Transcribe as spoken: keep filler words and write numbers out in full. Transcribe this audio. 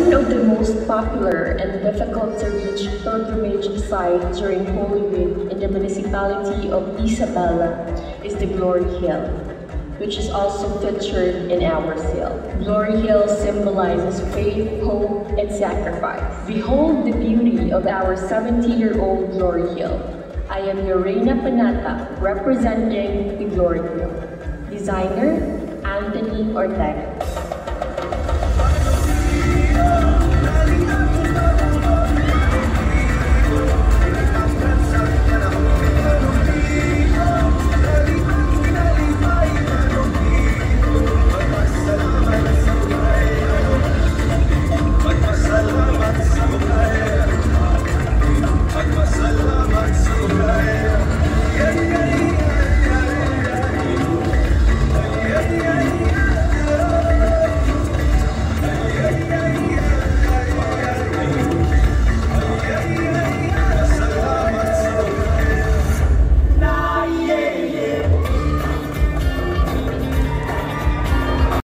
One of the most popular and difficult to reach pilgrimage sites during Holy Week in the municipality of Isabela is the Glory Hill, which is also featured in our seal. Glory Hill symbolizes faith, hope, and sacrifice. Behold the beauty of our seventy-year-old Glory Hill. I am your Reina Panata, representing the Glory Hill. Designer, Anthony Ortega.